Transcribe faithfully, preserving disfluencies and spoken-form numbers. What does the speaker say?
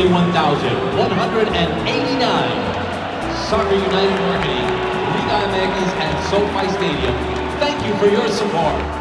thirty-one thousand one hundred eighty-nine. Soccer United Marketing, Liga M X and SoFi Stadium, thank you for your support.